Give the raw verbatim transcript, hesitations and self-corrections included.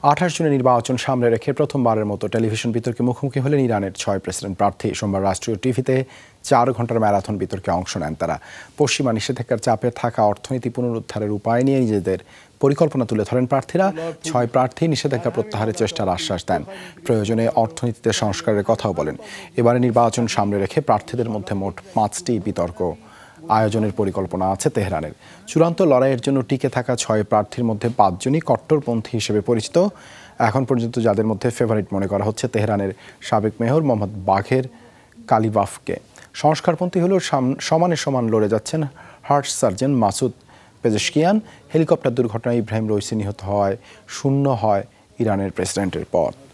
আঠাশ জনের নির্বাচন সামনে রেখে প্রথমবারের মতো টেলিভিশন বিতর্কে মুখোমুখি হলেন ইরানের ছয় প্রেসিডেন্ট প্রার্থী। সোমবার রাষ্ট্রীয় টিভিতে চার ঘন্টার ম্যারাথন বিতর্কে অংশ নেন তারা। পশ্চিমা নিষেধাজ্ঞার চাপে থাকা অর্থনীতি পুনরুদ্ধারের উপায় নিয়ে নিজেদের পরিকল্পনা তুলে ধরেন প্রার্থীরা। ছয় প্রার্থী নিষেধাজ্ঞা প্রত্যাহারের চেষ্টার আশ্বাস দেন, প্রয়োজনে অর্থনীতিতে সংস্কারের কথাও বলেন। এবারে নির্বাচন সামনে রেখে প্রার্থীদের মধ্যে মোট পাঁচটি বিতর্ক আয়োজনের পরিকল্পনা আছে তেহরানের। চূড়ান্ত লড়াইয়ের জন্য টিকে থাকা ছয় প্রার্থীর মধ্যে পাঁচজনই কট্টরপন্থী হিসেবে পরিচিত। এখন পর্যন্ত যাদের মধ্যে ফেভারিট মনে করা হচ্ছে তেহরানের সাবেক মেয়র মোহাম্মদ বাঘের কালিবাফকে। সংস্কারপন্থী হলেও সমানে সমান লড়ে যাচ্ছেন heart surgeon Masoud Pezeshkian. Helicopter দুর্ঘটনায় ইব্রাহিম রইসি নিহত হওয়ায় শূন্য হয় ইরানের প্রেসিডেন্টের পদ।